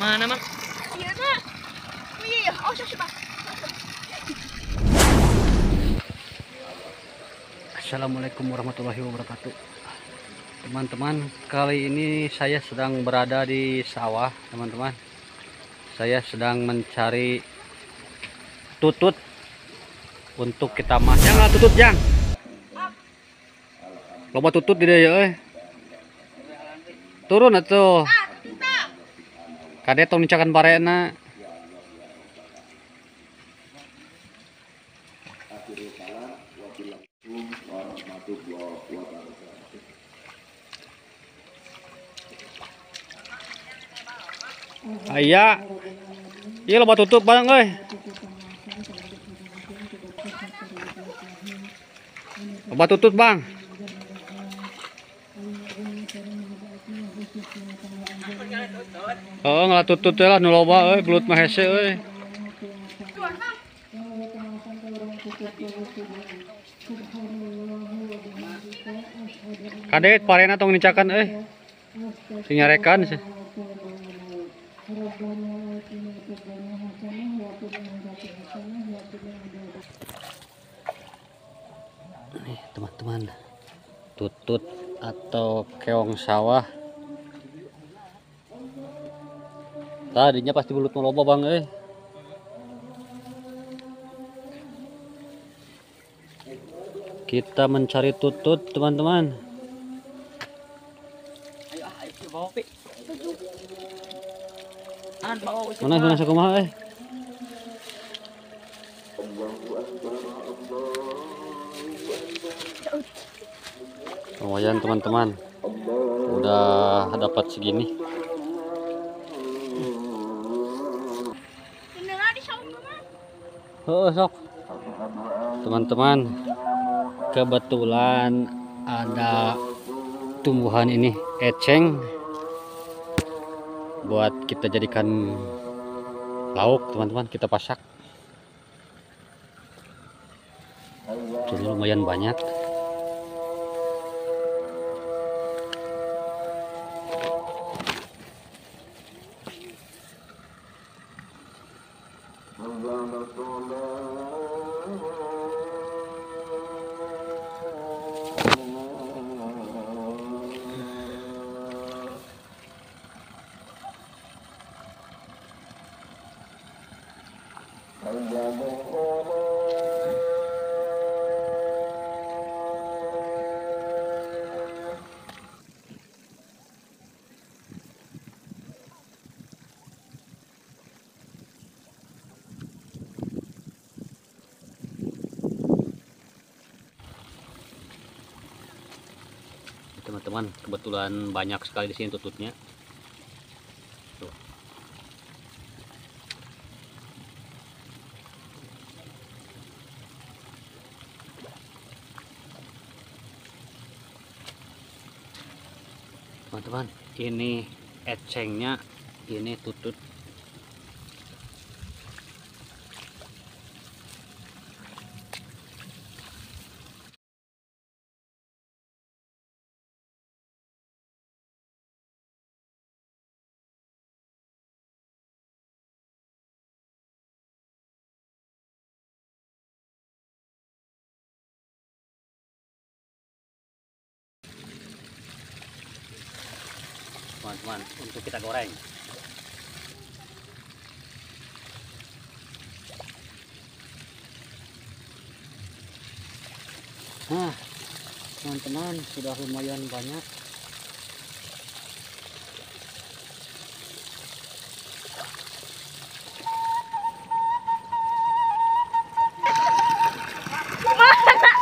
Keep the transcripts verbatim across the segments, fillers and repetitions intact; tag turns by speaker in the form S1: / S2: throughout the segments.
S1: Mana mah?
S2: Iya nak. Oh iya iya. Oh coba.
S3: Assalamualaikum warahmatullahi wabarakatuh. Teman-teman, kali ini saya sedang berada di sawah, teman-teman. Saya sedang mencari tutut untuk kita masak. Jangan tutut, Jang. Loba tutut di dia, eh. Turun atuh. Kade tong nicakan parena. Aya. Ieu loba tutut barang euy. Loba tutut, Bang. Oh, ngalah tutut teh lah nu loba euy, belut mah hese euy. Kade parena tong nicakan euy. Sing nyarekan sih. Nih teman-teman, tutut atau keong sawah. Tadinya pasti belut loba bang, eh. Kita mencari tutut teman-teman.
S1: Ayo ah, ayo bawa pi. An bawa wis.
S3: Mana mana sakumaha eh. Lumayan teman-teman, udah dapat segini. Oh sok teman-teman, kebetulan ada tumbuhan ini eceng buat kita jadikan lauk teman-teman, kita pasak. Jadi lumayan banyak. Teman-teman, kebetulan banyak sekali di sini tututnya. Tuh. Teman-teman, ini ecengnya, ini tutut. Teman-teman, untuk kita goreng. Nah, teman-teman, sudah lumayan banyak.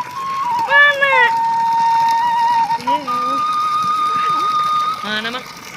S1: Mana mah?